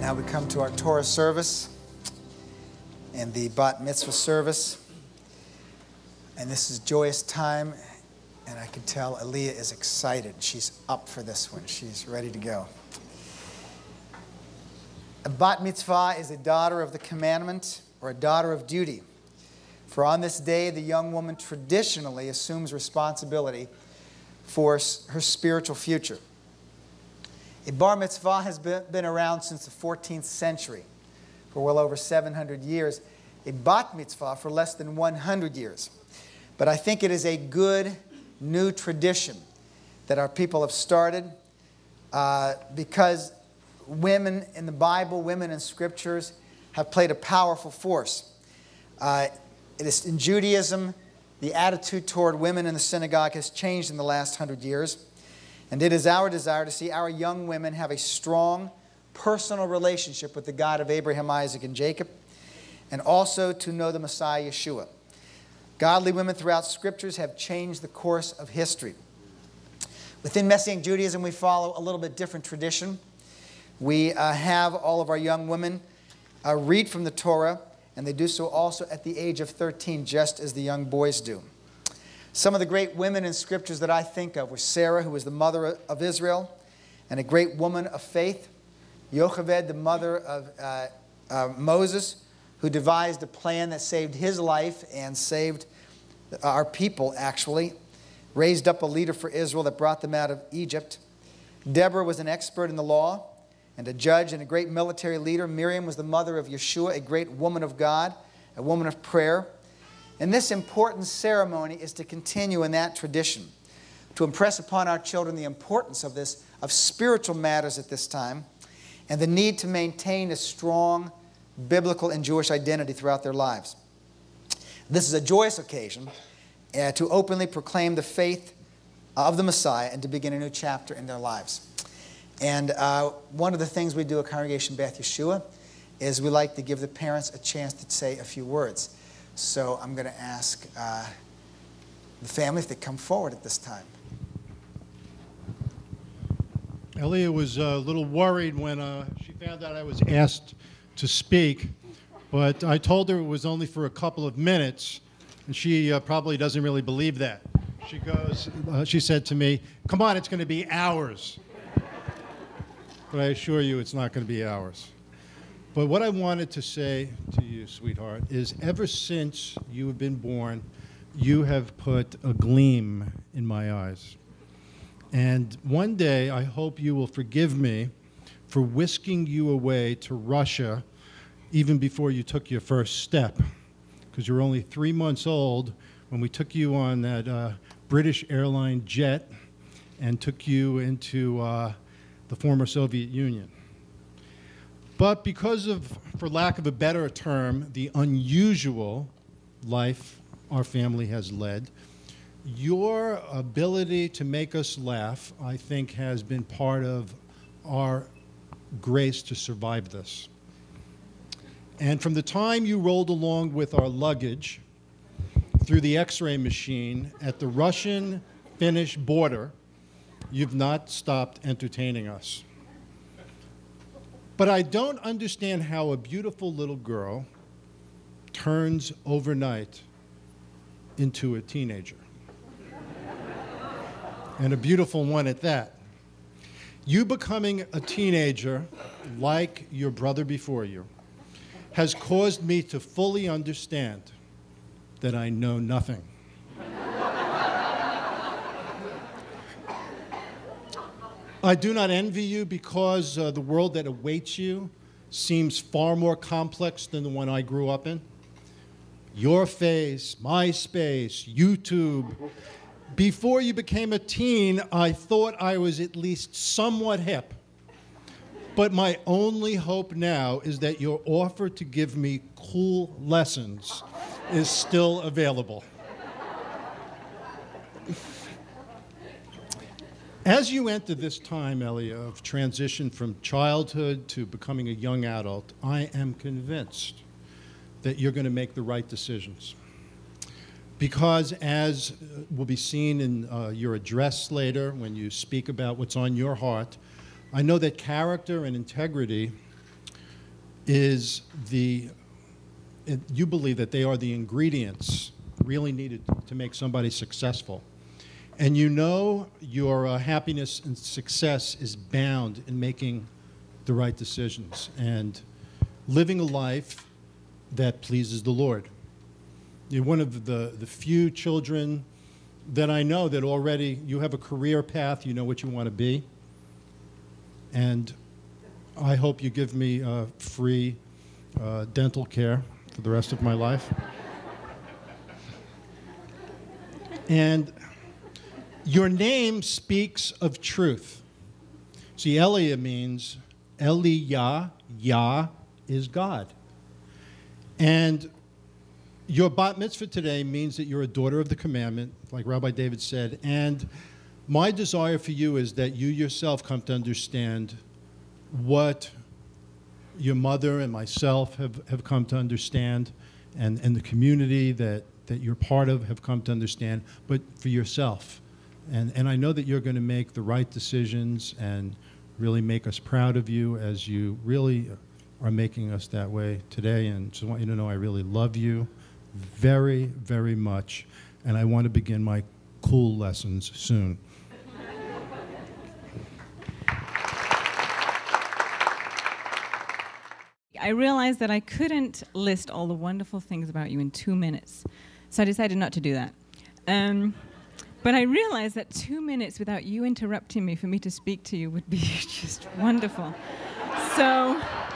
Now we come to our Torah service and the Bat Mitzvah service. And this is a joyous time, and I can tell Aliyah is excited. She's up for this one. She's ready to go. A Bat Mitzvah is a daughter of the commandment or a daughter of duty. For on this day, the young woman traditionally assumes responsibility for her spiritual future. A bar mitzvah has been around since the 14th century, for well over 700 years. A bat mitzvah for less than 100 years. But I think it is a good new tradition that our people have started because women in the Bible, women in scriptures, have played a powerful force. It is in Judaism, the attitude toward women in the synagogue has changed in the last 100 years. And it is our desire to see our young women have a strong personal relationship with the God of Abraham, Isaac, and Jacob, and also to know the Messiah, Yeshua. Godly women throughout scriptures have changed the course of history. Within Messianic Judaism, we follow a little bit different tradition. We have all of our young women read from the Torah, and they do so also at the age of 13, just as the young boys do. Some of the great women in scriptures that I think of were Sarah, who was the mother of Israel, and a great woman of faith. Yocheved, the mother of Moses, who devised a plan that saved his life and saved our people, actually. Raised up a leader for Israel that brought them out of Egypt. Deborah was an expert in the law and a judge and a great military leader. Miriam was the mother of Yeshua, a great woman of God, a woman of prayer. And this important ceremony is to continue in that tradition, to impress upon our children the importance of spiritual matters at this time, and the need to maintain a strong biblical and Jewish identity throughout their lives. This is a joyous occasion to openly proclaim the faith of the Messiah and to begin a new chapter in their lives. And one of the things we do at Congregation Beth Yeshua is we like to give the parents a chance to say a few words. So I'm going to ask the family if they come forward at this time. Aliyah was a little worried when she found out I was asked to speak, but I told her it was only for a couple of minutes, and she probably doesn't really believe that. She said to me, "Come on, it's going to be hours." But I assure you it's not going to be hours. But what I wanted to say to you, sweetheart, is ever since you have been born, you have put a gleam in my eyes. And one day, I hope you will forgive me for whisking you away to Russia even before you took your first step, because you were only 3 months old when we took you on that British airline jet and took you into the former Soviet Union. But because of, for lack of a better term, the unusual life our family has led, your ability to make us laugh, I think, has been part of our grace to survive this. And from the time you rolled along with our luggage through the X-ray machine at the Russian-Finnish border, you've not stopped entertaining us. But I don't understand how a beautiful little girl turns overnight into a teenager. And a beautiful one at that. You becoming a teenager, like your brother before you, has caused me to fully understand that I know nothing. I do not envy you because the world that awaits you seems far more complex than the one I grew up in. Your face, MySpace, YouTube. Before you became a teen, I thought I was at least somewhat hip. But my only hope now is that your offer to give me cool lessons is still available. As you enter this time, Aliyah, of transition from childhood to becoming a young adult, I am convinced that you're going to make the right decisions. Because as will be seen in your address later, when you speak about what's on your heart, I know that character and integrity is you believe that they are the ingredients really needed to make somebody successful. And you know your happiness and success is bound in making the right decisions and living a life that pleases the Lord. You're one of the few children that I know that already you have a career path, you know what you want to be. And I hope you give me free dental care for the rest of my life. And your name speaks of truth. See, Elia means Eliyah, Yah is God. And your bat mitzvah today means that you're a daughter of the commandment, like Rabbi David said. And my desire for you is that you yourself come to understand what your mother and myself have come to understand, and the community that you're part of have come to understand, but for yourself. And I know that you're going to make the right decisions and really make us proud of you, as you really are making us that way today. And so I want you to know I really love you very, very much, and I want to begin my cool lessons soon. I realized that I couldn't list all the wonderful things about you in 2 minutes, so I decided not to do that. But I realized that 2 minutes without you interrupting me for me to speak to you would be just wonderful. So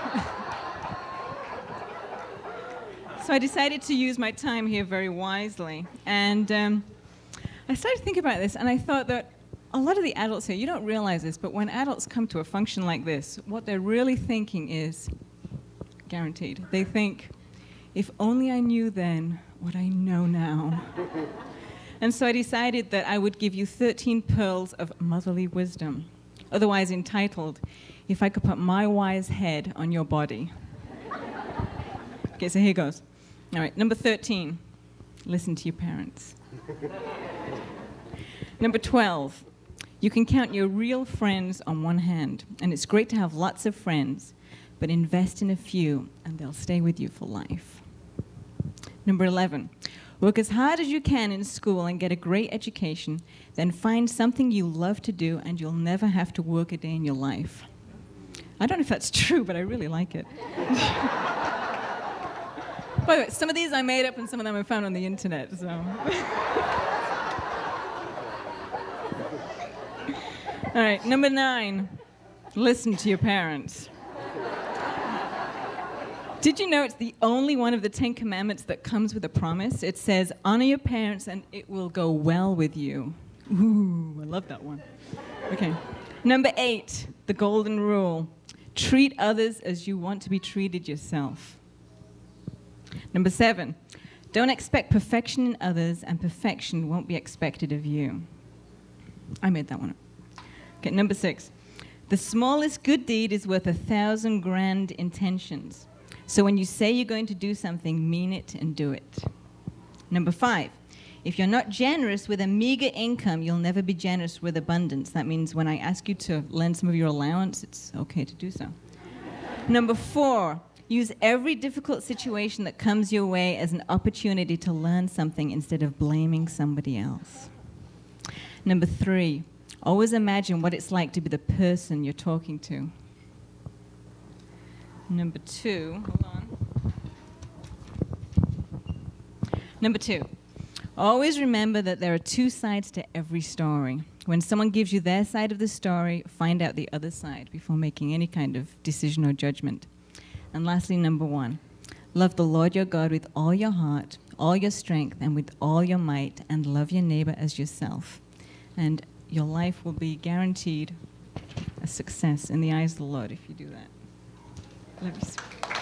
I decided to use my time here very wisely. And I started to think about this, and I thought that a lot of the adults here, you don't realize this, but when adults come to a function like this, what they're really thinking is, guaranteed, they think, if only I knew then what I know now. And so I decided that I would give you 13 pearls of motherly wisdom, otherwise entitled, If I Could Put My Wise Head on Your Body. Okay, so here goes. All right, number 13, listen to your parents. Number 12, you can count your real friends on one hand, and it's great to have lots of friends, but invest in a few, and they'll stay with you for life. Number 11, work as hard as you can in school and get a great education, then find something you love to do, and you'll never have to work a day in your life. I don't know if that's true, but I really like it. By the way, some of these I made up, and some of them I found on the internet, so. All right, number 9, listen to your parents. Did you know it's the only one of the 10 commandments that comes with a promise? It says, honor your parents and it will go well with you. Ooh, I love that one. Okay. Number 8, the golden rule. Treat others as you want to be treated yourself. Number 7, don't expect perfection in others, and perfection won't be expected of you. I made that one up. Okay, number 6, the smallest good deed is worth 1,000 grand intentions. So when you say you're going to do something, mean it and do it. Number 5, if you're not generous with a meager income, you'll never be generous with abundance. That means when I ask you to lend some of your allowance, it's okay to do so. Number 4, use every difficult situation that comes your way as an opportunity to learn something instead of blaming somebody else. Number 3, always imagine what it's like to be the person you're talking to. Number 2, hold on. Number 2, always remember that there are 2 sides to every story. When someone gives you their side of the story, find out the other side before making any kind of decision or judgment. And lastly, number 1, love the Lord your God with all your heart, all your strength, and with all your might, and love your neighbor as yourself. And your life will be guaranteed a success in the eyes of the Lord if you do that. Love you.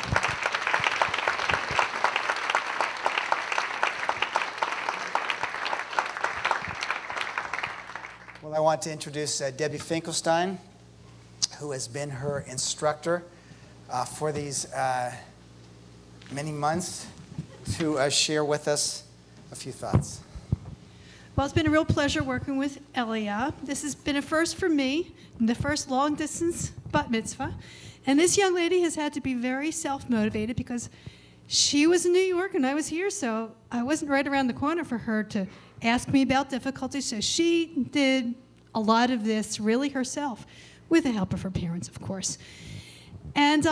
Well, I want to introduce Debbie Finkelstein, who has been her instructor for these many months, to share with us a few thoughts. Well, it's been a real pleasure working with Elia. This has been a first for me, the first long-distance bat mitzvah. And this young lady has had to be very self-motivated because she was in New York and I was here, so I wasn't right around the corner for her to ask me about difficulties. So she did a lot of this really herself, with the help of her parents, of course. And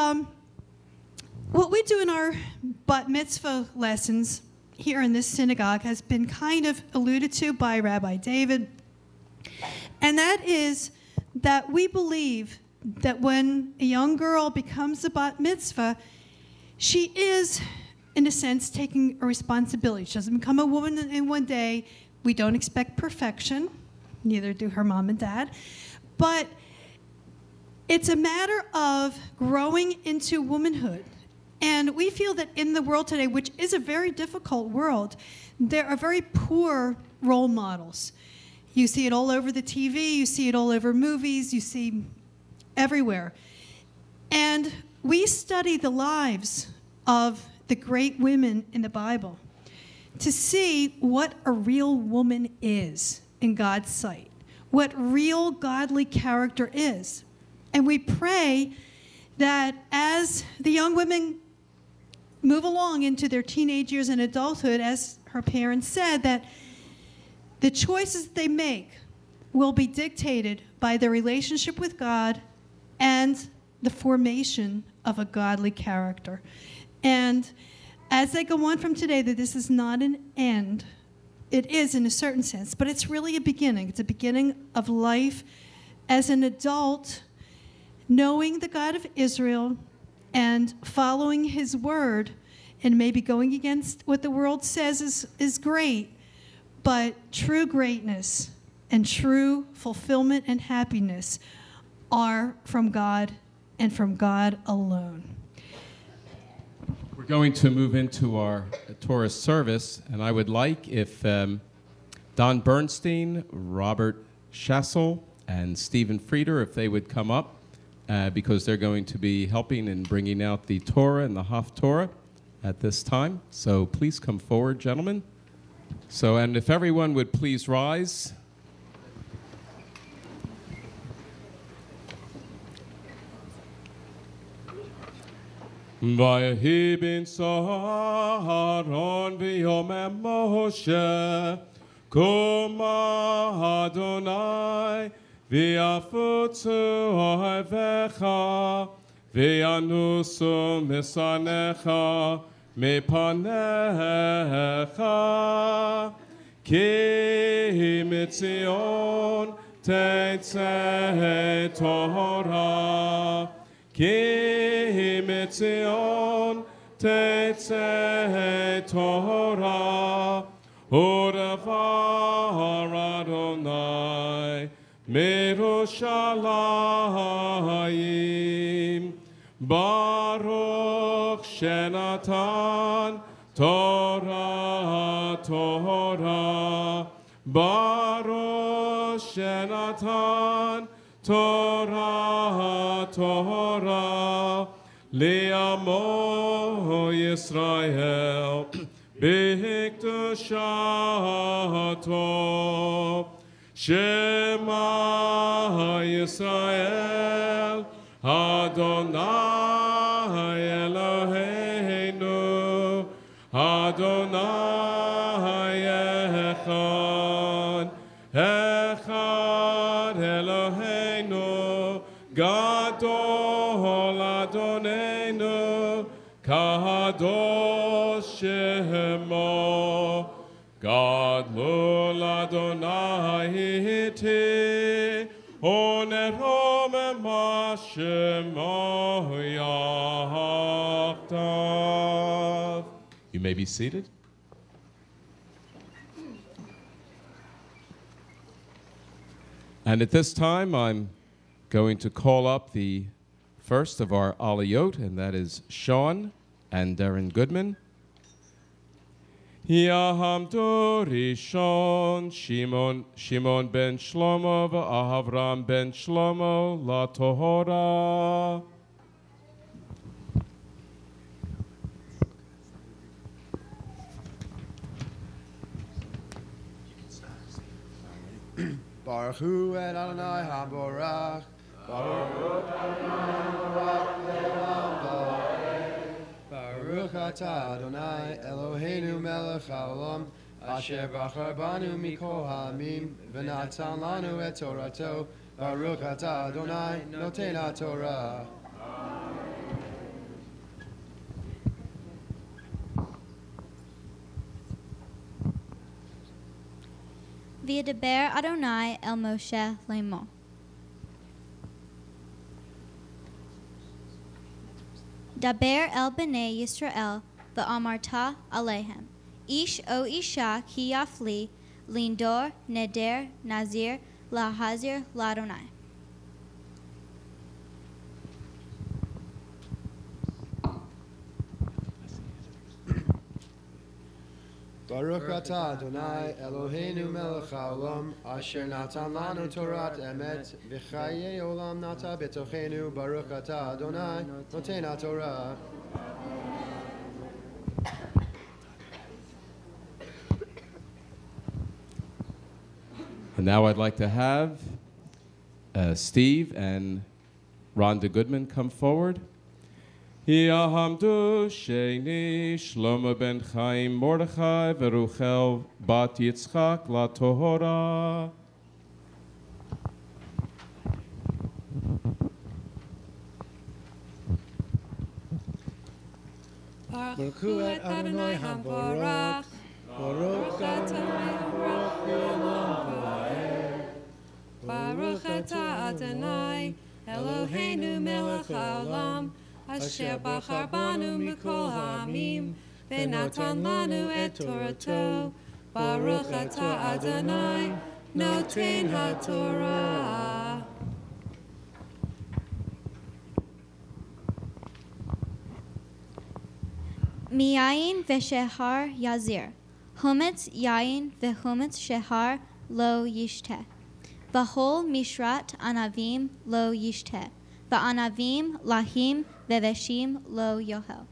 what we do in our bat mitzvah lessons here in this synagogue has been kind of alluded to by Rabbi David, and that is that we believe that when a young girl becomes a bat mitzvah, she is, in a sense, taking a responsibility. She doesn't become a woman in one day. We don't expect perfection, neither do her mom and dad, but it's a matter of growing into womanhood. And we feel that in the world today, which is a very difficult world, there are very poor role models. You see it all over the TV, you see it all over movies, you see everywhere. And we study the lives of the great women in the Bible to see what a real woman is in God's sight, what real godly character is. And we pray that as the young women move along into their teenage years and adulthood, as her parents said, that the choices they make will be dictated by their relationship with God and the formation of a godly character. And as they go on from today, that this is not an end. It is in a certain sense, but it's really a beginning. It's a beginning of life as an adult, knowing the God of Israel and following his word, and maybe going against what the world says is great, but true greatness and true fulfillment and happiness are from God and from God alone. We're going to move into our Torah service, and I would like if Don Bernstein, Robert Schassel, and Stephen Frieder, if they would come up, because they're going to be helping in bringing out the Torah and the Haftorah at this time. So please come forward, gentlemen. So, and if everyone would please rise. Vayehi bin Saharon v'yomem Moshe Koma Adonai V'yafutzu ohevecha, v'yanusu misanecha mipanecha, ki mitzion tetzeh Torah, ki mitzion tetzeh Torah, u'davar Adonai Mirushalayim, Baruch Shenatan Torah Torah, Baruch Shenatan Torah Torah, Li'amo Yisrael B'hikdushato. Shema Yisrael, Adonai Eloheinu, Adonai Echad, Echad Eloheinu, Gadol Adonenu, Kadosh Shemo, Gadol Adonai Hiti, Onerom Mashemo Yachtav. You may be seated. And at this time, I'm going to call up the first of our aliyot, and that is Sean and Darren Goodman. Yahamdu Rishon Shimon ben Shlomo v'Avram ben Shlomo la Torah. Baruch Hu et Adonai HaBorach, Baruch atah Adonai Eloheinu melech haolam asher bachar banu mikol ha'amim v'natan lanu et Torato. Baruch atah Adonai noten haTorah. V'yedaber Adonai el Moshe Lemo. Daber el bnei Yisrael v'amarta alehem. Ish o isha ki yafli lindor neder nazir lahazir ladonai. Baruch atah Adonai Eloheinu melech haolam asher natan lanu Torat emet v'chayei olam nata betochenu. Baruch atah Adonai noten haTorah. And now I'd like to have Steve and Rhonda Goodman come forward. Yahamdu Sheni Shlomo ben Chaim Mordechai Veruchel bat Yitzchak la Tohora. Baruch et Adonai Hamvorach, Baruch Adonai Hamvorach Le'olam Va'ed. Baruch atah Adonai Eloheinu melech haolam asher bachar banu mikol ha'amim v'natan lanu et Torato. Baruch atah Adonai noten haTorah. Miyayin v'shehar yazir. Chometz yayin v'chometz shehar lo yishteh. V'hol mishrat anavim lo yishteh. V'anavim lahim v'veshim lo yohel.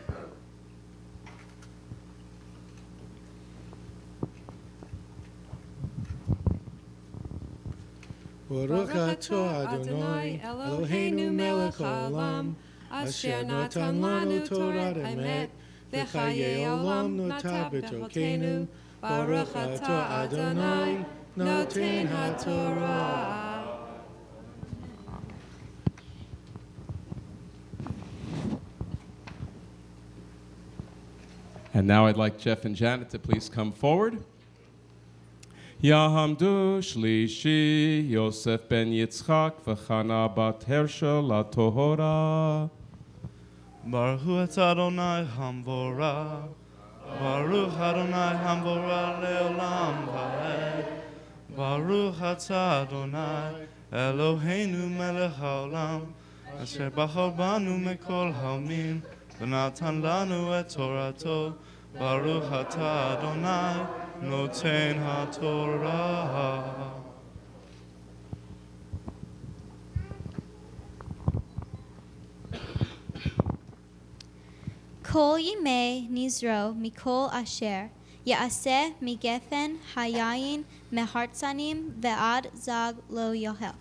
Baruch atah Adonai Eloheinu melech haolam asher natan lanu Torat emet v'chayei olam nata b'tochenu. Baruch atah Adonai noten haTorah. And now I'd like Jeff and Janet to please come forward. Yahamdu Shlishi Yosef ben Yitzchak v'Chana bat Hershel la Tohora. Baruch atah Adonai Hamvorach, Baruch Adonai Hamvorach le'olam va'ed. Baruch atah Adonai Eloheinu melech haolam asher bachar banu mikol ha'amim v'natan lanu et Torato. Baruch atah Adonai noten haTorah. Kol yimei nizro mikol asher ya'aseh migefen hayayin mehartzanim ve'ad zag lo yohel.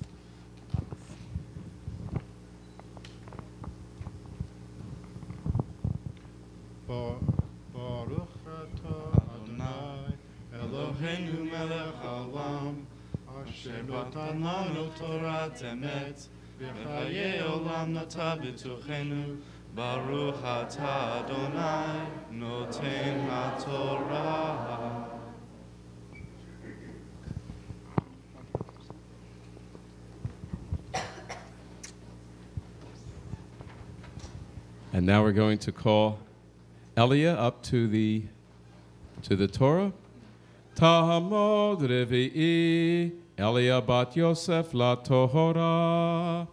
Baruch atah Adonai Eloheinu melech haolam asher natan lanu Torat emet v'chayei olam nata b'tochenu. Baruch atah Adonai noten haTorah. And now we're going to call Elia up to the Torah. Tahamod Revi'i Elia bat Yosef la Tohora.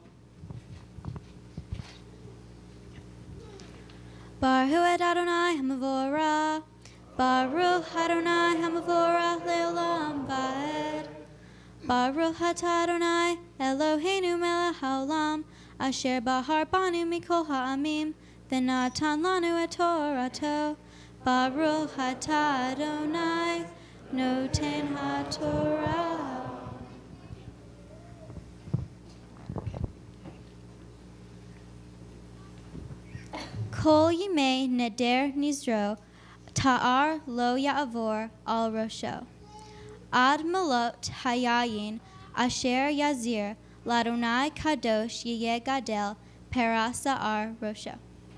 Baruch et Adonai Hamavorah, Baruch Adonai Hamavorah le'olam va'ed. Baruch atah Adonai Eloheinu melech haolam asher bahar banu mikol ha'amim v'natan lanu et Torato. Baruch atah Adonai noten haTorah. Kol yimei neder nizro, ta'ar lo ya'avor al rosho. Ad malot hayayin, asher yazir, ladonai kadosh yeh gadel, perasa'ar rosho.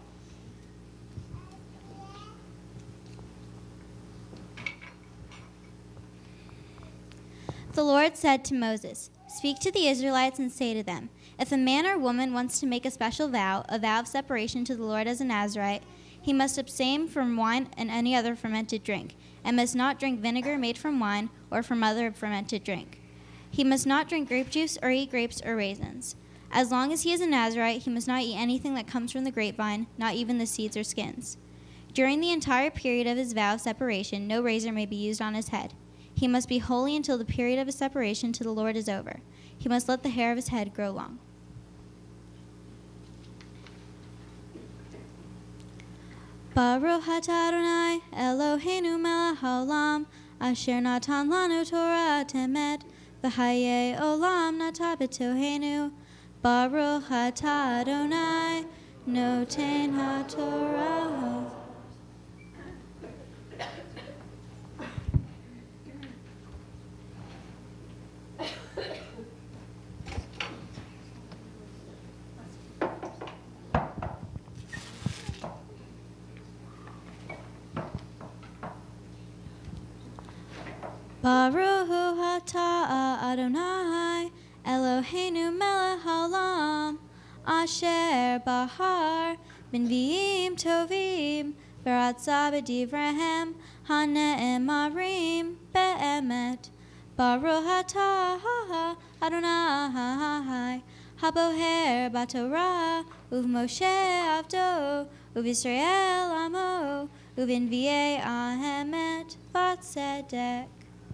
The Lord said to Moses, "Speak to the Israelites and say to them, if a man or woman wants to make a special vow, a vow of separation to the Lord as a Nazirite, he must abstain from wine and any other fermented drink, and must not drink vinegar made from wine or from other fermented drink. He must not drink grape juice or eat grapes or raisins. As long as he is a Nazirite, he must not eat anything that comes from the grapevine, not even the seeds or skins. During the entire period of his vow of separation, no razor may be used on his head. He must be holy until the period of his separation to the Lord is over. He must let the hair of his head grow long." Baruch atah Adonai Eloheinu melech haolam, asher natan lanu Torah emet, v'hayei olam nata b'tohenu. Baruch atah Adonai noten haTorah. Baruch atah Adonai Eloheinu melech haolam, asher bahar b'nviim tovim, v'ratzah b'divrehem hane'emarim be'emet. Baruch atah Adonai haboher b'Torah uv'Moshe avdo uv'Yisrael amo uv'nviei ahemet v'tzedek.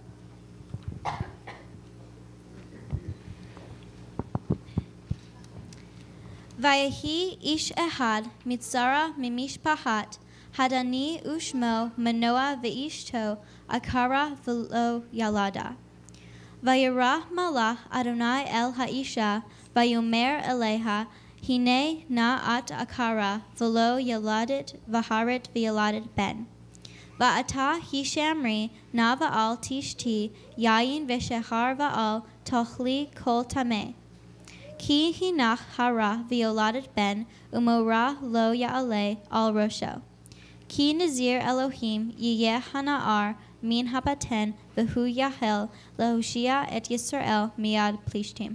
Vayehi ish ehad mitzara mimishpahat hadani ushmo manoah ve'ishto akara v'lo yalada. Vayirah malach Adonai el ha'isha vayomer eleha hine na'at akara v'lo yaladit v'harit v'yaladit ben. Va'ata hishamri na va'al tishti yayin v'shehar va'al tochli kol tameh. Ki hinach hara v'yoladet ben umora lo ya'aleh al rosho. Ki nazir Elohim yiyeh hana'ar min habaten v'hu yahel lehoshia et Yisrael miyad plishtim.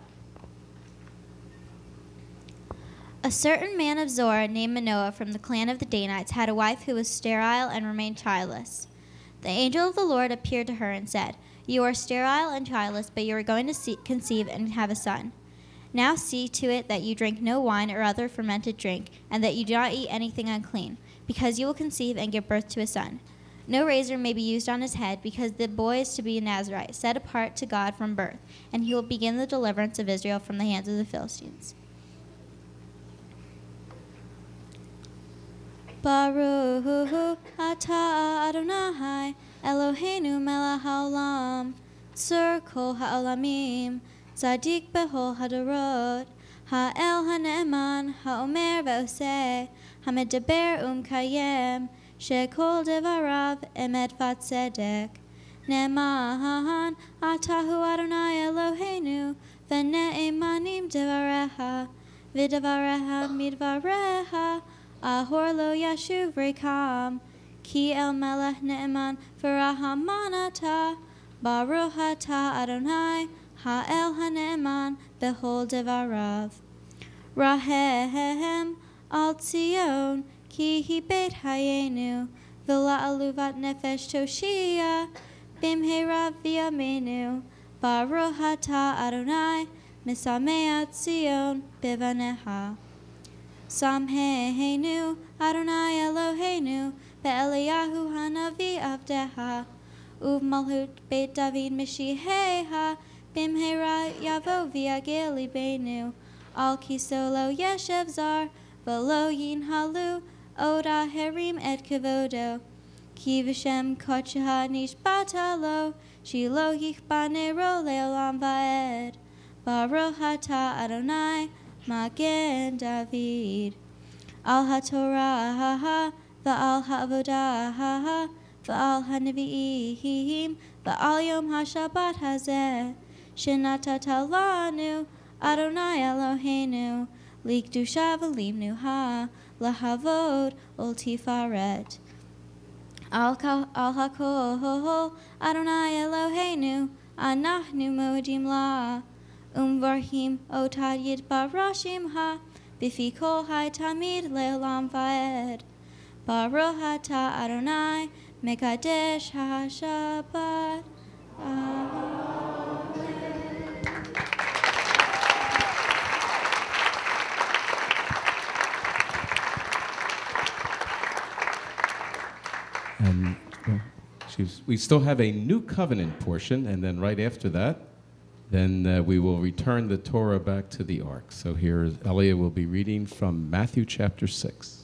A certain man of Zorah named Manoah from the clan of the Danites had a wife who was sterile and remained childless. The angel of the Lord appeared to her and said, "You are sterile and childless, but you are going to conceive and have a son. Now see to it that you drink no wine or other fermented drink, and that you do not eat anything unclean, because you will conceive and give birth to a son. No razor may be used on his head, because the boy is to be a Nazirite, set apart to God from birth, and he will begin the deliverance of Israel from the hands of the Philistines." Baruch atah Adonai Eloheinu melech haolam, tzur kol ha'olamim, Zadik behol hadorot, ha'el ha'ne'eman, ha'omer ve'oseh, ha'medaber kayem, she'kol devarav emet v'tzedek. Ne'emahan atahu Adonai Eloheinu, v'ne'emanim devareha, v'devareha midvareha, ahor lo yashuv rekam, ki el melech ne'eman v'rahamanata, baruch atah Adonai, Ha'el ha'ne'eman behol devarav. Rahem al Tzion ki hi beit hayenu v'la'aluvat nefesh toshia bimheira v'yamenu. Baruch atah Adonai misamea Tzion bivaneha. Samheinu Adonai Eloheinu be'eliyahu hanavi avdeha uv'malhut beit David mishiheha bimheira yavo v'yagel libenu al kisolo yeshev zar v'lo yinhalu oda herim et kevodo ki v'shem kocheha nishbatalo shilo yichbanero leolam va'ed. Baruch atah Adonai magen David. al haTorah, va'al ha'avodah, va'al ha'nevi'im, va'al yom ha'shabbat hazeh, shenatata lanu, Adonai Eloheinu, likdusha v'limnuha, lahavod ol tifaret. Al hakol, Adonai Eloheinu, anachnu modim la, umvarhim otad yitbarashim ha, bifi kol hai tamid leolam vaed. Baruch atah Adonai, mekadesh ha-shabbat. And we still have a new covenant portion, and then right after that, then we will return the Torah back to the ark. So here, Elia will be reading from Matthew chapter 6.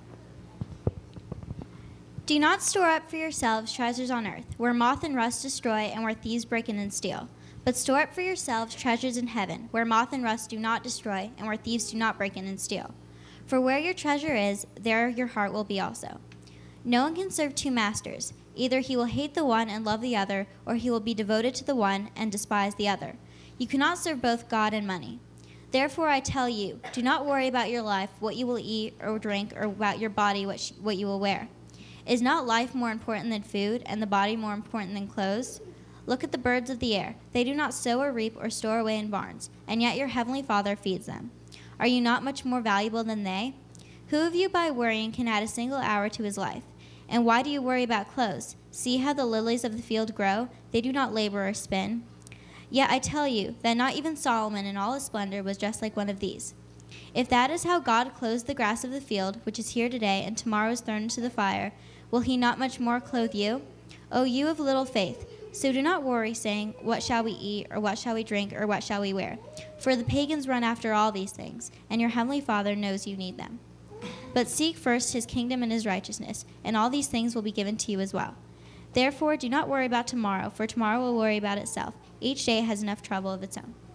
Do not store up for yourselves treasures on earth, where moth and rust destroy and where thieves break in and steal. But store up for yourselves treasures in heaven, where moth and rust do not destroy and where thieves do not break in and steal. For where your treasure is, there your heart will be also. No one can serve two masters. Either he will hate the one and love the other, or he will be devoted to the one and despise the other. You cannot serve both God and money. Therefore I tell you, do not worry about your life, what you will eat or drink, or about your body, what you will wear. Is not life more important than food, and the body more important than clothes? Look at the birds of the air. They do not sow or reap or store away in barns, and yet your heavenly Father feeds them. Are you not much more valuable than they? Who of you by worrying can add a single hour to his life? And why do you worry about clothes? See how the lilies of the field grow? They do not labor or spin. Yet I tell you that not even Solomon in all his splendor was dressed like one of these. If that is how God clothes the grass of the field, which is here today and tomorrow is thrown into the fire, will he not much more clothe you? O you of little faith! So do not worry, saying, what shall we eat, or what shall we drink, or what shall we wear? For the pagans run after all these things, and your heavenly Father knows you need them. But seek first his kingdom and his righteousness, and all these things will be given to you as well. Therefore, do not worry about tomorrow, for tomorrow will worry about itself. Each day has enough trouble of its own.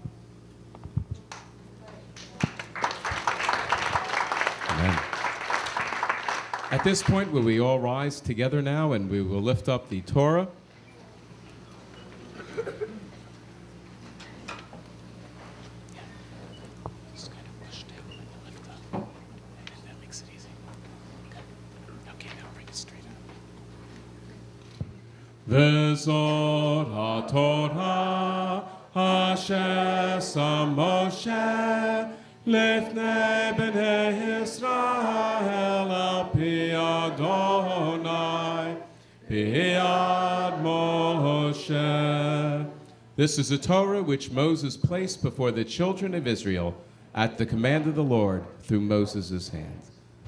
Amen. At this point, will we all rise together now, and we will lift up the Torah. Vezot HaTorah Asher Sam Moshe Lifnei Bnei Yisrael Al Pi Adonai B'yad Moshe. This is the Torah which Moses placed before the children of Israel at the command of the Lord through Moses' hand.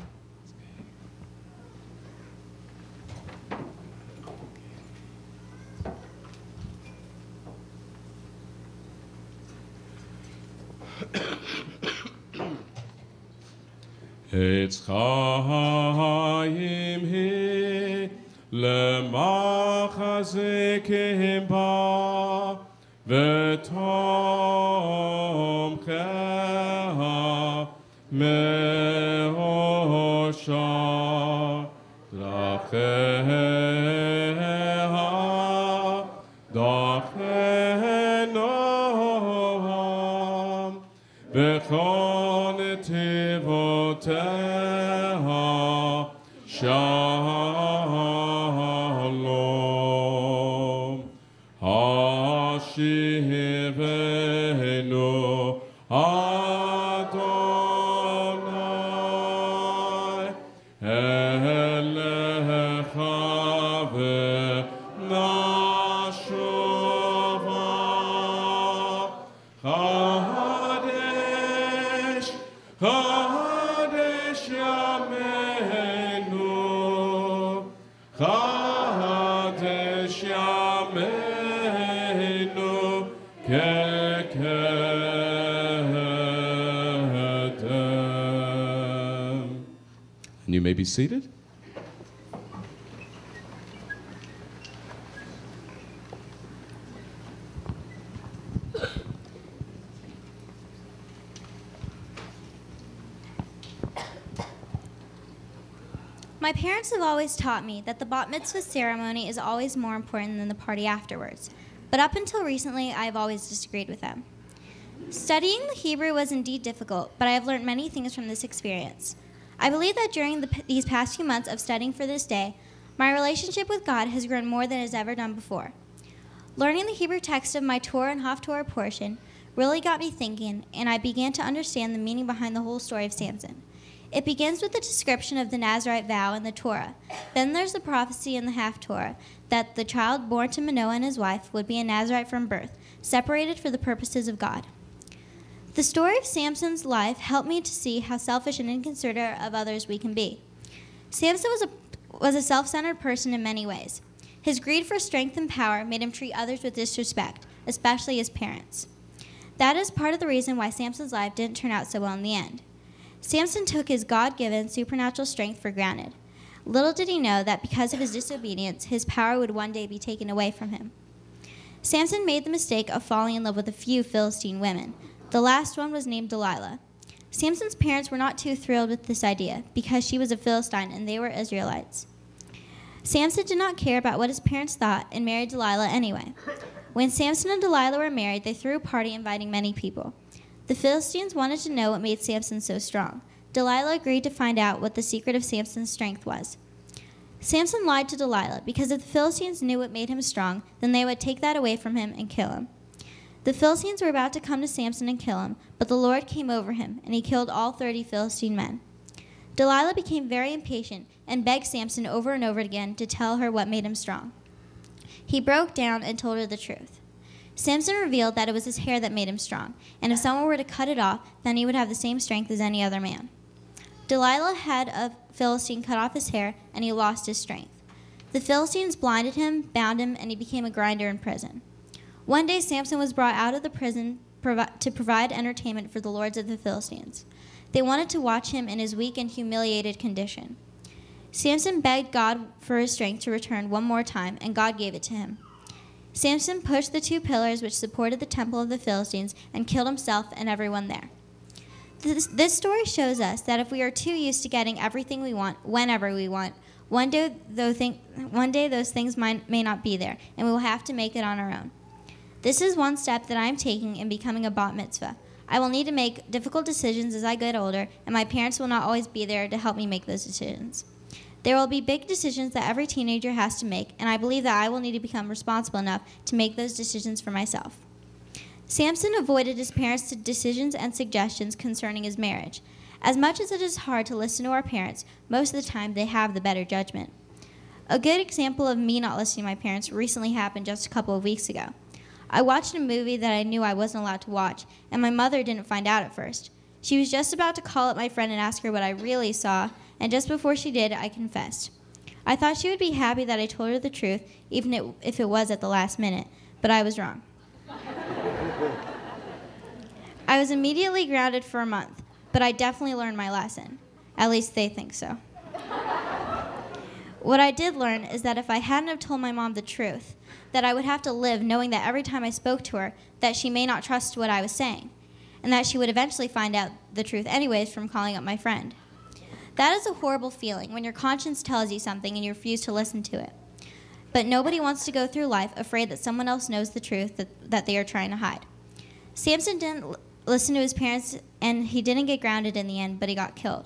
Etz Chaim hi lemachazekim ba v'tomcheha me'osha dracheha dachenoam v'chon tivoteha shalom hashivenu Adonai elecha v'nashuva Chadesh Chadesh Yameinu Chadesh Yameinu Kekedem. And you may be seated. My parents have always taught me that the bat mitzvah ceremony is always more important than the party afterwards. But up until recently, I have always disagreed with them. Studying the Hebrew was indeed difficult, but I have learned many things from this experience. I believe that during these past few months of studying for this day, my relationship with God has grown more than it has ever done before. Learning the Hebrew text of my Torah and Haftorah portion really got me thinking, and I began to understand the meaning behind the whole story of Samson. It begins with the description of the Nazirite vow in the Torah. Then there's the prophecy in the Haftorah that the child born to Manoah and his wife would be a Nazirite from birth, separated for the purposes of God. The story of Samson's life helped me to see how selfish and inconsiderate of others we can be. Samson was a self-centered person in many ways. His greed for strength and power made him treat others with disrespect, especially his parents. That is part of the reason why Samson's life didn't turn out so well in the end. Samson took his God-given supernatural strength for granted. Little did he know that because of his disobedience, his power would one day be taken away from him. Samson made the mistake of falling in love with a few Philistine women. The last one was named Delilah. Samson's parents were not too thrilled with this idea because she was a Philistine and they were Israelites. Samson did not care about what his parents thought and married Delilah anyway. When Samson and Delilah were married, they threw a party inviting many people. The Philistines wanted to know what made Samson so strong. Delilah agreed to find out what the secret of Samson's strength was. Samson lied to Delilah because if the Philistines knew what made him strong, then they would take that away from him and kill him. The Philistines were about to come to Samson and kill him, but the Lord came over him, and he killed all 30 Philistine men. Delilah became very impatient and begged Samson over and over again to tell her what made him strong. He broke down and told her the truth. Samson revealed that it was his hair that made him strong, and if someone were to cut it off, then he would have the same strength as any other man. Delilah had a Philistine cut off his hair, and he lost his strength. The Philistines blinded him, bound him, and he became a grinder in prison. One day, Samson was brought out of the prison to provide entertainment for the lords of the Philistines. They wanted to watch him in his weak and humiliated condition. Samson begged God for his strength to return one more time, and God gave it to him. Samson pushed the 2 pillars which supported the temple of the Philistines and killed himself and everyone there. This story shows us that if we are too used to getting everything we want whenever we want, one day those things may not be there, and we will have to make it on our own. This is one step that I am taking in becoming a bat mitzvah. I will need to make difficult decisions as I get older, and my parents will not always be there to help me make those decisions. There will be big decisions that every teenager has to make, and I believe that I will need to become responsible enough to make those decisions for myself. Samson avoided his parents' decisions and suggestions concerning his marriage. As much as it is hard to listen to our parents, most of the time they have the better judgment. A good example of me not listening to my parents recently happened just a couple of weeks ago. I watched a movie that I knew I wasn't allowed to watch, and my mother didn't find out at first. She was just about to call up my friend and ask her what I really saw, and just before she did, I confessed. I thought she would be happy that I told her the truth, even if it was at the last minute, but I was wrong. I was immediately grounded for a month, but I definitely learned my lesson. At least they think so. What I did learn is that if I hadn't have told my mom the truth, that I would have to live knowing that every time I spoke to her, that she may not trust what I was saying, and that she would eventually find out the truth anyways from calling up my friend. That is a horrible feeling when your conscience tells you something and you refuse to listen to it. But nobody wants to go through life afraid that someone else knows the truth that they are trying to hide. Samson didn't listen to his parents, and he didn't get grounded in the end, but he got killed.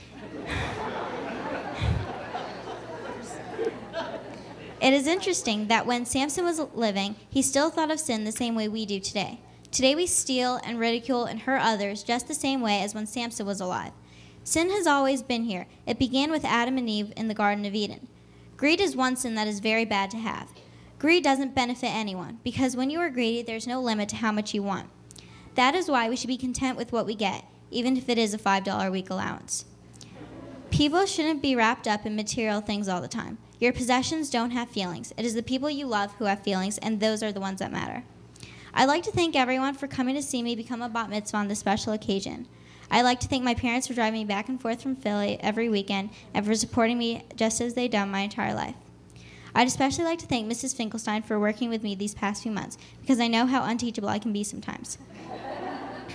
It is interesting that when Samson was living, he still thought of sin the same way we do today. Today we steal and ridicule and hurt others just the same way as when Samson was alive. Sin has always been here. It began with Adam and Eve in the Garden of Eden. Greed is one sin that is very bad to have. Greed doesn't benefit anyone, because when you are greedy, there's no limit to how much you want. That is why we should be content with what we get, even if it is a $5 a week allowance. People shouldn't be wrapped up in material things all the time. Your possessions don't have feelings. It is the people you love who have feelings, and those are the ones that matter. I'd like to thank everyone for coming to see me become a bat mitzvah on this special occasion. I'd like to thank my parents for driving me back and forth from Philly every weekend and for supporting me just as they've done my entire life. I'd especially like to thank Mrs. Finkelstein for working with me these past few months, because I know how unteachable I can be sometimes.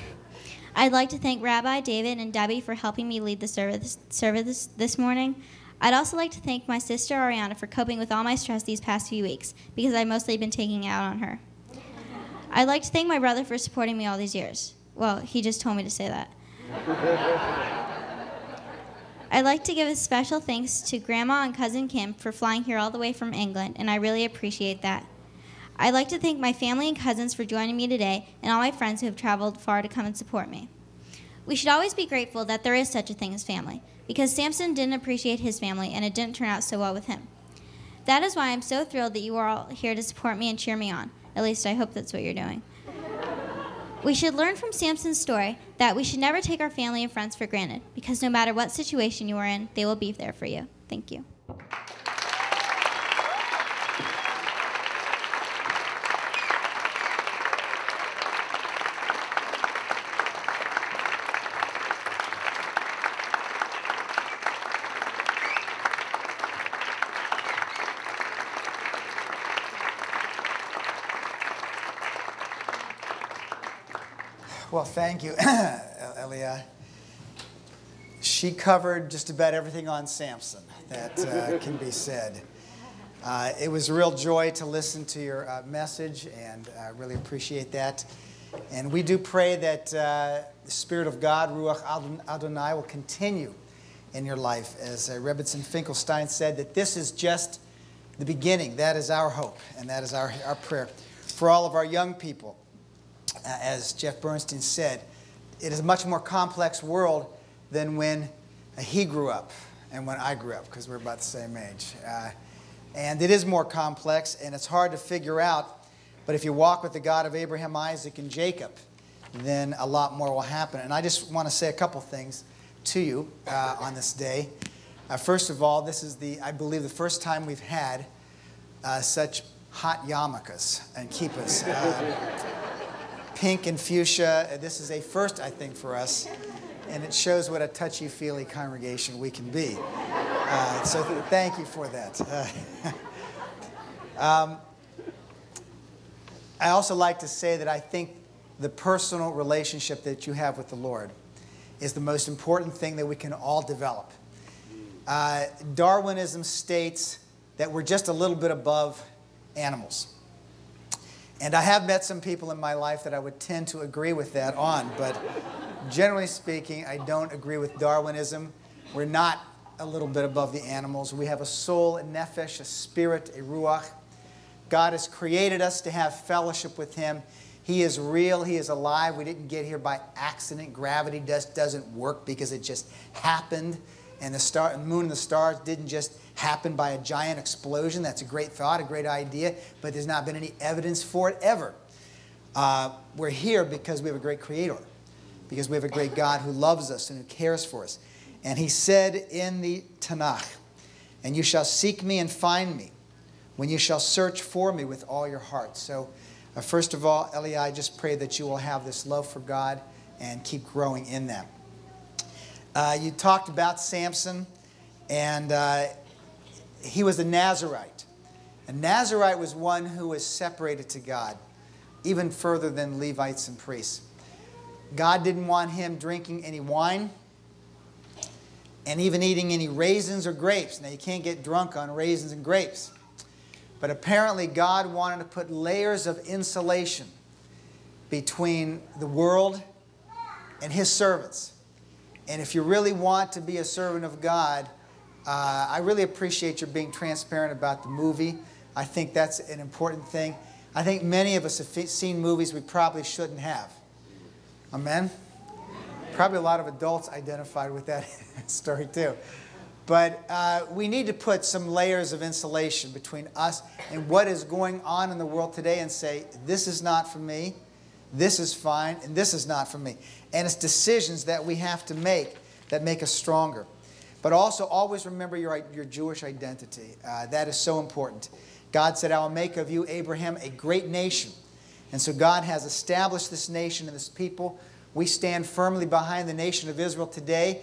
I'd like to thank Rabbi David and Debbie for helping me lead the service this morning. I'd also like to thank my sister Ariana for coping with all my stress these past few weeks, because I've mostly been taking it out on her. I'd like to thank my brother for supporting me all these years. Well, he just told me to say that. I'd like to give a special thanks to Grandma and Cousin Kim for flying here all the way from England, and I really appreciate that. I'd like to thank my family and cousins for joining me today, and all my friends who have traveled far to come and support me. We should always be grateful that there is such a thing as family, because Samson didn't appreciate his family, and it didn't turn out so well with him. That is why I'm so thrilled that you are all here to support me and cheer me on. At least I hope that's what you're doing. We should learn from Samson's story that we should never take our family and friends for granted, because no matter what situation you are in, they will be there for you. Thank you. Well, thank you, Elia. She covered just about everything on Samson that can be said. It was a real joy to listen to your message, and I really appreciate that. And we do pray that the Spirit of God, Ruach Adonai, will continue in your life. As Rebbetzin Finkelstein said, that this is just the beginning. That is our hope, and that is our prayer. For all of our young people, as Jeff Bernstein said, it is a much more complex world than when he grew up and when I grew up, because we're about the same age. And it is more complex, and it's hard to figure out. But if you walk with the God of Abraham, Isaac, and Jacob, then a lot more will happen. And I just want to say a couple things to you on this day. First of all, this is, I believe, the first time we've had such hot yarmulkes and kippas. Pink and fuchsia. This is a first, I think, for us, and it shows what a touchy-feely congregation we can be. So thank you for that. I also like to say that I think the personal relationship that you have with the Lord is the most important thing that we can all develop. Darwinism states that we're just a little bit above animals. And I have met some people in my life that I would tend to agree with that on, but generally speaking, I don't agree with Darwinism. We're not a little bit above the animals. We have a soul, a nefesh, a spirit, a ruach. God has created us to have fellowship with Him. He is real. He is alive. We didn't get here by accident. Gravity just doesn't work because it just happened. And the moon and the stars didn't just happen by a giant explosion. That's a great thought, a great idea, but there's not been any evidence for it ever. We're here because we have a great Creator, because we have a great God who loves us and who cares for us. And He said in the Tanakh, "And you shall seek me and find me when you shall search for me with all your heart." So first of all, Eli, I just pray that you will have this love for God and keep growing in that. You talked about Samson, and he was a Nazirite. A Nazirite was one who was separated to God, even further than Levites and priests. God didn't want him drinking any wine and even eating any raisins or grapes. Now, you can't get drunk on raisins and grapes. But apparently, God wanted to put layers of insulation between the world and His servants. And if you really want to be a servant of God, I really appreciate your being transparent about the movie. I think that's an important thing. I think many of us have seen movies we probably shouldn't have. Amen? Probably a lot of adults identified with that story too. But we need to put some layers of insulation between us and what is going on in the world today and say, this is not for me, this is fine, and this is not for me. And it's decisions that we have to make that make us stronger. But also always remember your Jewish identity. That is so important. God said, I will make of you, Abraham, a great nation. And so God has established this nation and this people. We stand firmly behind the nation of Israel today,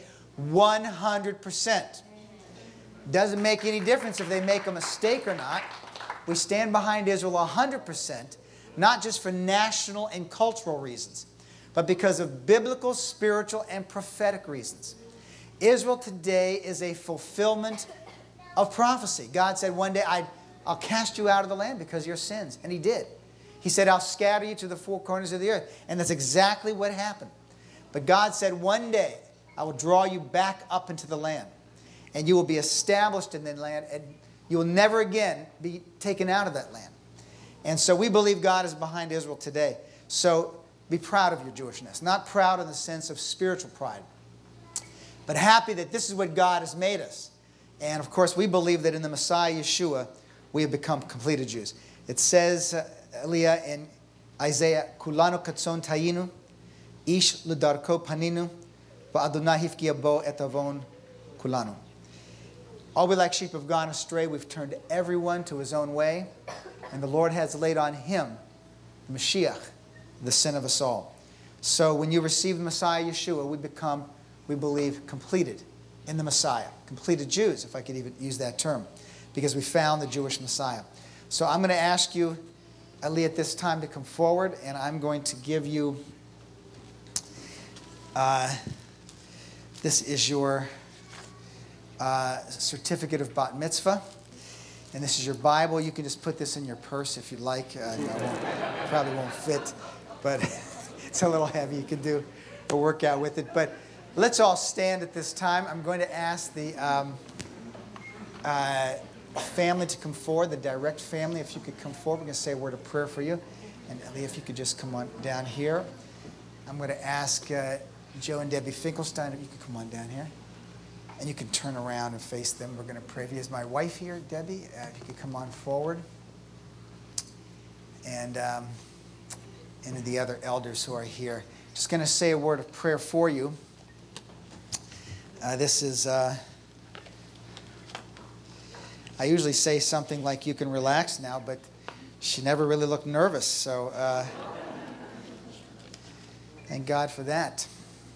100%. Doesn't make any difference if they make a mistake or not. We stand behind Israel 100%, not just for national and cultural reasons, but because of biblical, spiritual, and prophetic reasons. Israel today is a fulfillment of prophecy. God said one day, I'll cast you out of the land because of your sins. And he did. He said, I'll scatter you to the four corners of the earth. And that's exactly what happened. But God said, one day I will draw you back up into the land. And you will be established in the land. And you will never again be taken out of that land. And so we believe God is behind Israel today. So be proud of your Jewishness. Not proud in the sense of spiritual pride, but happy that this is what God has made us. And of course, we believe that in the Messiah Yeshua, we have become completed Jews. It says, Eliah, in Isaiah, Kulanu katzon tayinu, ish l'darko paninu, va'adonai hifkia bo et avon kulanu. All we like sheep have gone astray. We've turned everyone to his own way. And the Lord has laid on him, the Mashiach, the sin of us all. So when you receive the Messiah Yeshua, we become, we believe, completed in the Messiah. Completed Jews, if I could even use that term, because we found the Jewish Messiah. So I'm going to ask you, Ali, at this time to come forward, and I'm going to give you, this is your certificate of bat mitzvah, and this is your Bible. You can just put this in your purse if you'd like. Probably won't fit, but it's a little heavy. You can do a workout with it. But let's all stand at this time. I'm going to ask the family to come forward, the direct family. If you could come forward, we're going to say a word of prayer for you. And Ali, if you could just come on down here. I'm going to ask Joe and Debbie Finkelstein if you could come on down here. And you can turn around and face them. We're going to pray for you. Is my wife here, Debbie? If you could come on forward. And the other elders who are here. Just going to say a word of prayer for you. This is, I usually say something like, you can relax now, but she never really looked nervous. So thank God for that.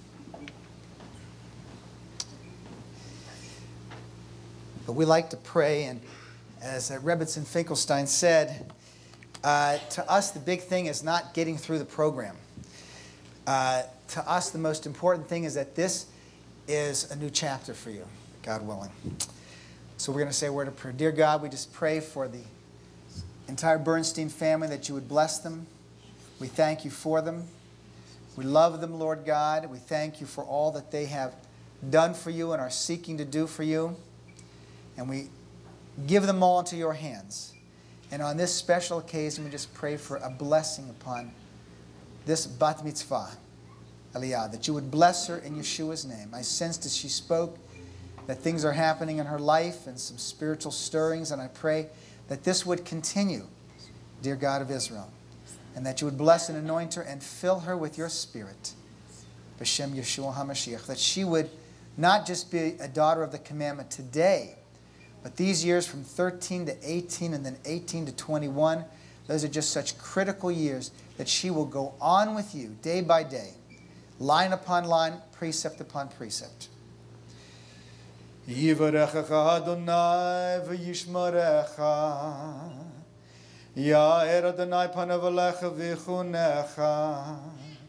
But we like to pray, and as Rebbitzin Finkelstein said, to us the big thing is not getting through the program. To us the most important thing is that this is a new chapter for you, God willing. So we're going to say a word of prayer. Dear God, we just pray for the entire Bernstein family that you would bless them. We thank you for them. We love them, Lord God. We thank you for all that they have done for you and are seeking to do for you. And we give them all into your hands. And on this special occasion, we just pray for a blessing upon this bat mitzvah, Aliyah, that you would bless her in Yeshua's name. I sensed as she spoke that things are happening in her life and some spiritual stirrings, and I pray that this would continue, dear God of Israel, and that you would bless and anoint her and fill her with your spirit, B'Shem Yeshua HaMashiach, that she would not just be a daughter of the commandment today, but these years from 13 to 18 and then 18 to 21, those are just such critical years that she will go on with you day by day, line upon line, precept upon precept. Yivarechecha Adonai v'yishmarecha, Ya'er Adonai panav alecha v'chunecha,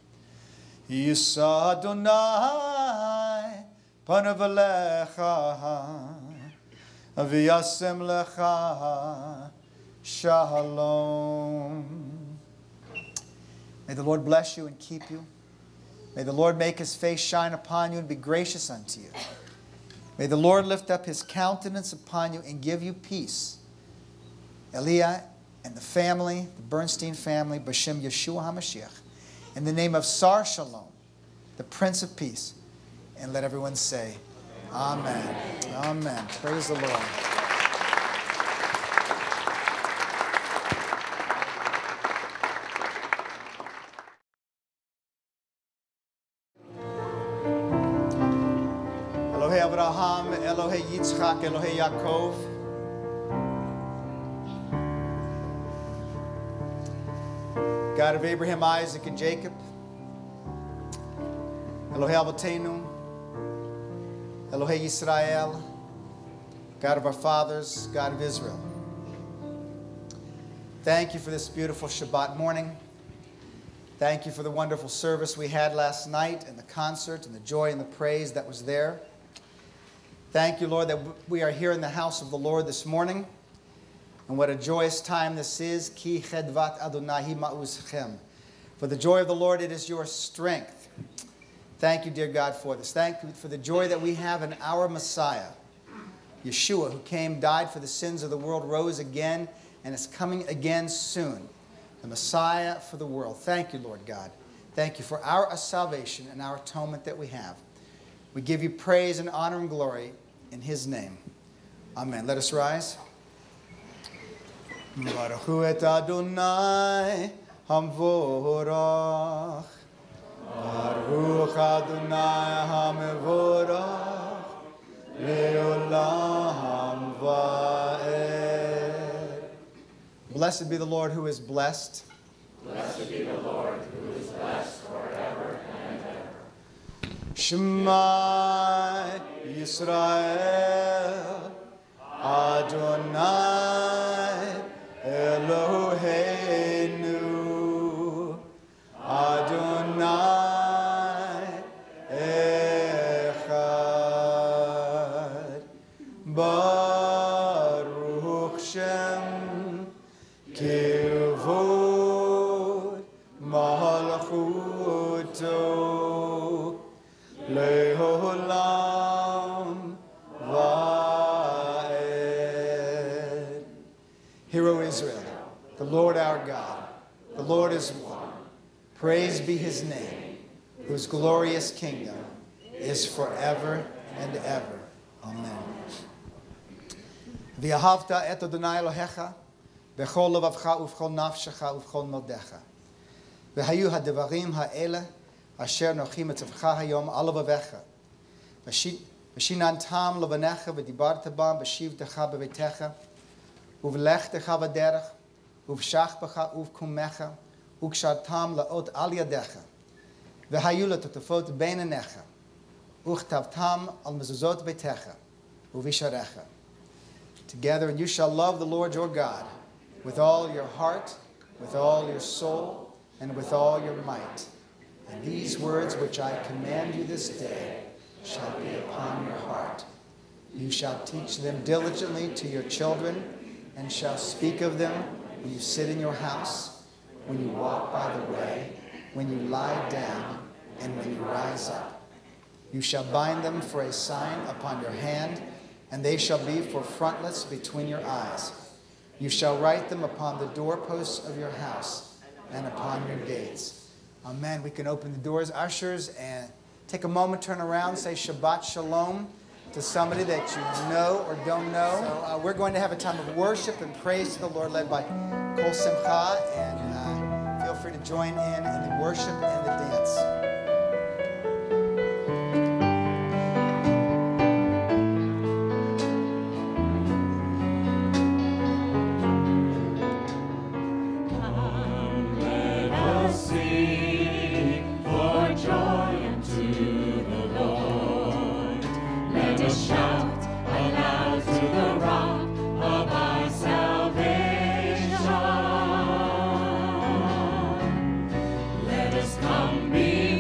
Yisa Adonai panav alecha, V'yasem lecha shalom. May the Lord bless you and keep you. May the Lord make his face shine upon you and be gracious unto you. May the Lord lift up his countenance upon you and give you peace. Eliah and the family, the Bernstein family, B'Shem Yeshua HaMashiach, in the name of Sar Shalom, the Prince of Peace. And let everyone say, Amen. Amen. Praise the Lord. Elohei Abraham, Elohei Yitzchak, Elohei Yaakov. God of Abraham, Isaac, and Jacob. Elohei Avotenu. Elohei Yisrael, God of our fathers, God of Israel. Thank you for this beautiful Shabbat morning. Thank you for the wonderful service we had last night and the concert and the joy and the praise that was there. Thank you, Lord, that we are here in the house of the Lord this morning. And what a joyous time this is. Ki chedvat Adonai ma'uzchem. For the joy of the Lord, it is your strength. Thank you, dear God, for this. Thank you for the joy that we have in our Messiah, Yeshua, who came, died for the sins of the world, rose again, and is coming again soon. The Messiah for the world. Thank you, Lord God. Thank you for our salvation and our atonement that we have. We give you praise and honor and glory in his name. Amen. Let us rise. Baruch hu et Adonai hamvorach. Baruch Adonai hamevorach. Leolam va'ed. Blessed be the Lord who is blessed. Blessed be the Lord who is blessed forever and ever. Shema Yisrael Adonai Eloheinu Adonai Echad Baruch Shem Kivod Malchuto Leolam Va'ed. Hear, O Israel, the Lord our God, the Lord is one. Praise be his name, whose glorious kingdom is forever and ever. Amen. V'ahavta et Adonai Elohecha b'chol levavcha uv'chol nafshecha uv'chol modecha. V'hayu ha'devarim ha'ele asher nochim etzavcha hayom al levavecha. V'shinantam levanecha v'dibarta bam v'shivtecha b'veitecha uv'lechtecha v'derech uv'shachbecha uv'kumecha u'kshartam la'ot al yadecha v'hayu letotafot beinenecha uchtavtam al mezuzot beitecha u'visharecha. Together, and you shall love the Lord your God with all your heart, with all your soul, and with all your might. And these words which I command you this day shall be upon your heart. You shall teach them diligently to your children, and shall speak of them when you sit in your house, when you walk by the way, when you lie down, and when you rise up. You shall bind them for a sign upon your hand, and they shall be for frontlets between your eyes. You shall write them upon the doorposts of your house and upon your gates. Amen. We can open the doors, ushers, and take a moment, turn around, say Shabbat Shalom to somebody that you know or don't know. So we're going to have a time of worship and praise to the Lord led by Kol Simcha, and feel free to join in the worship and the dance. Let us come be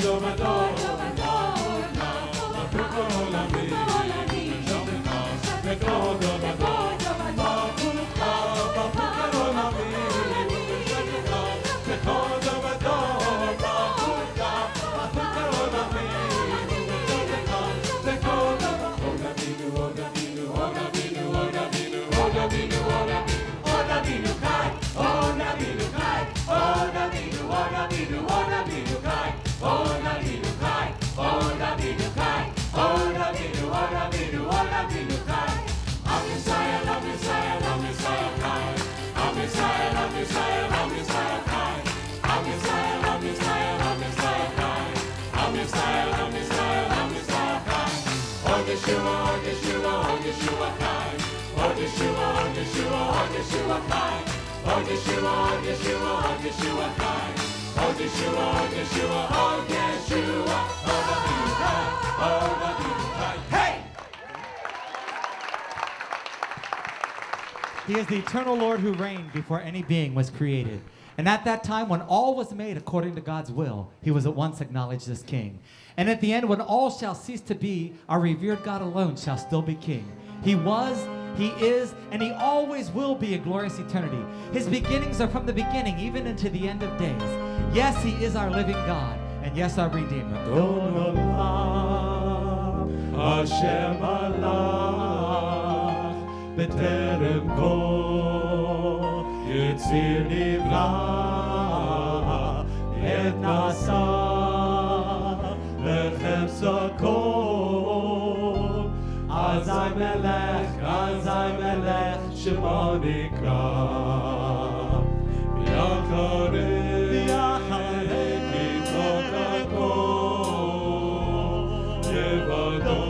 He is the eternal Lord who reigned before any being was created. And at that time, when all was made according to God's will, he was at once acknowledged as king. And at the end, when all shall cease to be, our revered God alone shall still be king. He was, he is, and he always will be in glorious eternity. His beginnings are from the beginning, even into the end of days. Yes, he is our living God, and yes, our Redeemer. Hashem Allah, B'terem kol Yitzir nivra, Et nasa Lechem sakol, Azai melech Shema nikra, V'yacharei kitzot hakol, Yevado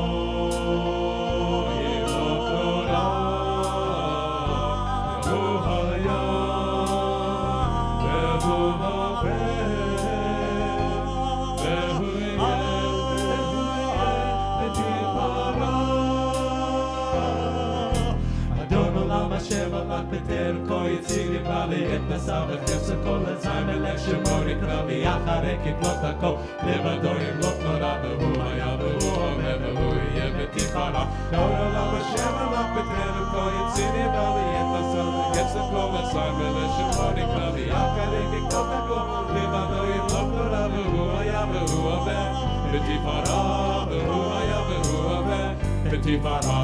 את נסע וחפש כל הזי מלך שמו נקרא ויחרי כתלות הכל לבדו ימלוך נורא והוא היה והוא אומר והוא יהיה בתפארה כל עולם השם הלך בטרם כה יציא נברא לי את נסע וחפש כל הזי מלך שמו נקרא ויחרי כתלות הכל לבדו ימלוך נורא והוא היה והוא אומר בתפארה והוא היה והוא אומר בתפארה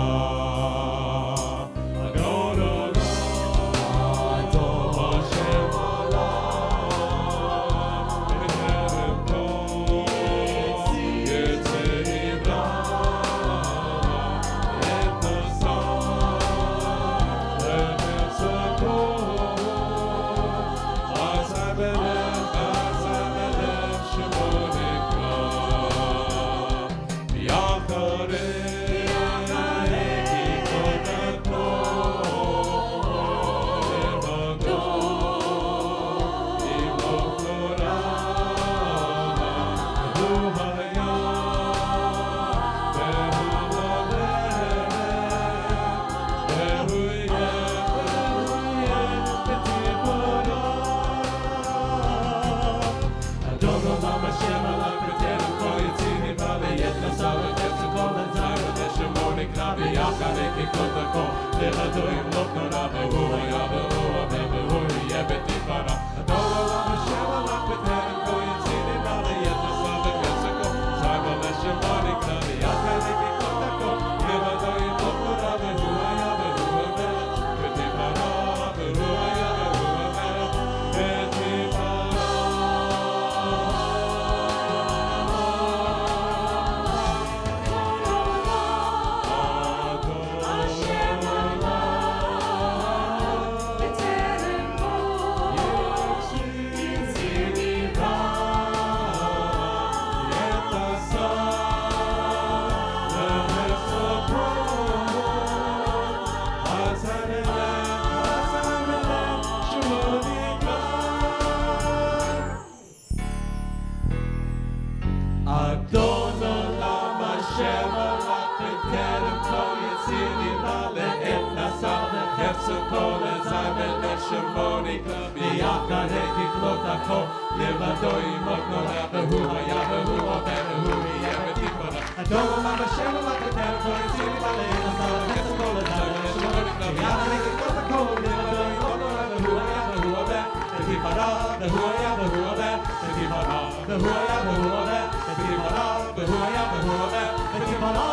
Shemoni, Lotako, Livadoi, Moknora, Behu, Yabehu, Behu, Yabetifara. Adoro Mama Shema, Lakatan, City Valley, Pensacola, Yabehu, Lotako, Livadoi, Moknora, Behu, Yabehu, Betifara, Behu, Yabehu, Betifara, Behu, Yabehu, Betifara, Behu, Yabehu, Betifara.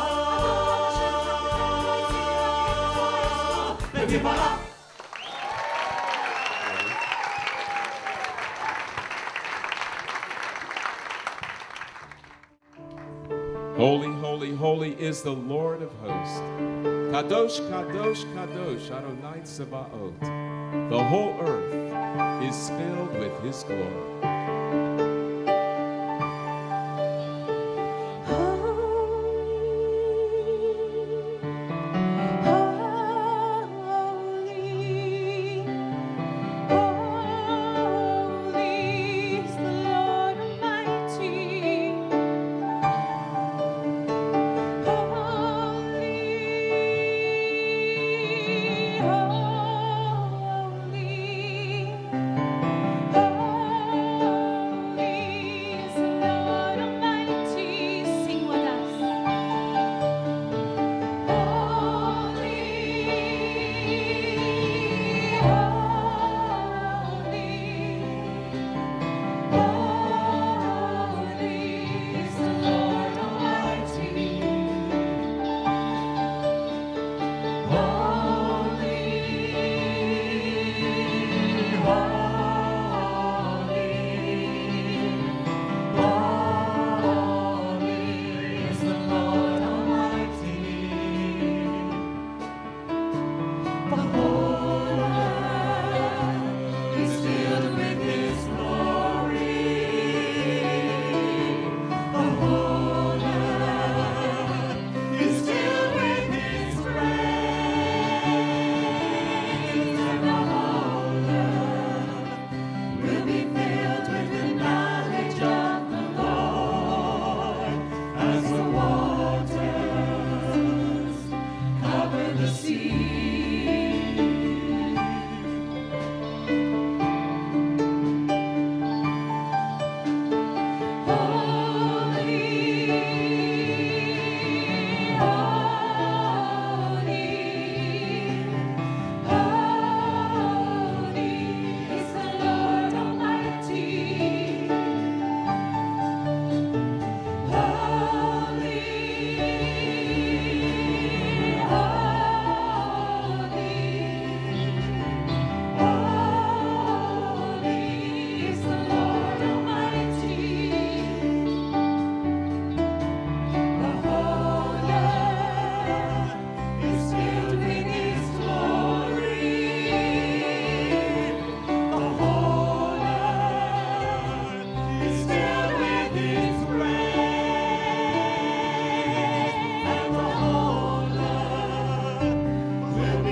Holy, holy, holy is the Lord of hosts. Kadosh, kadosh, kadosh, Adonai Tsevaot. The whole earth is filled with his glory.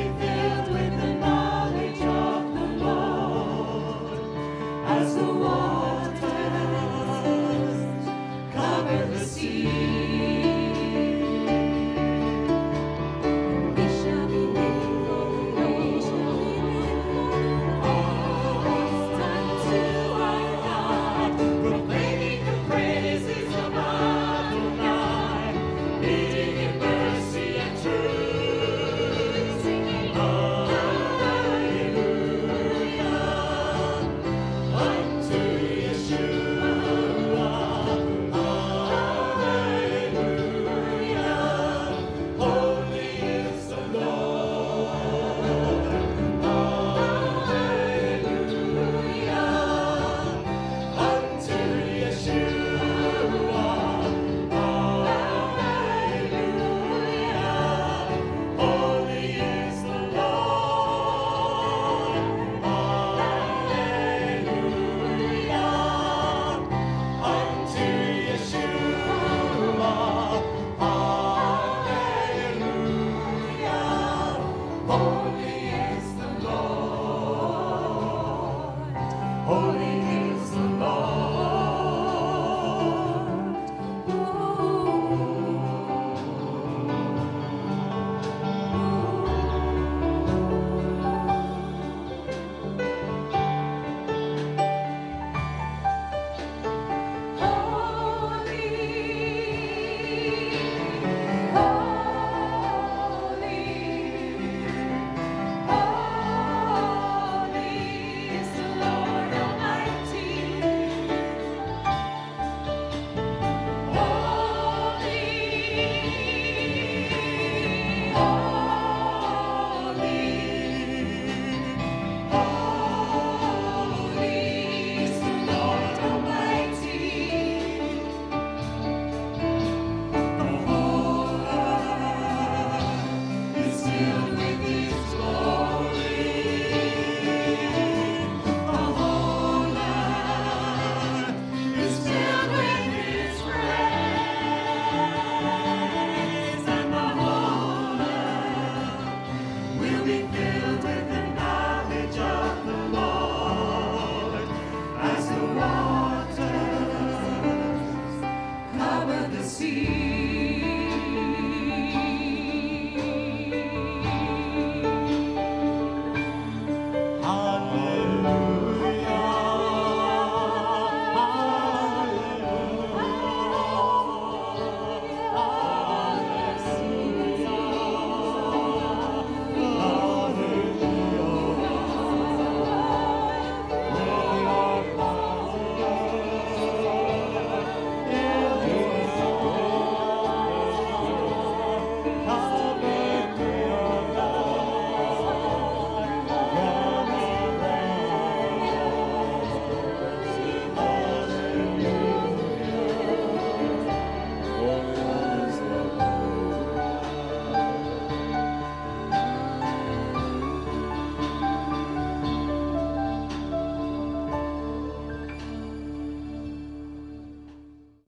As the water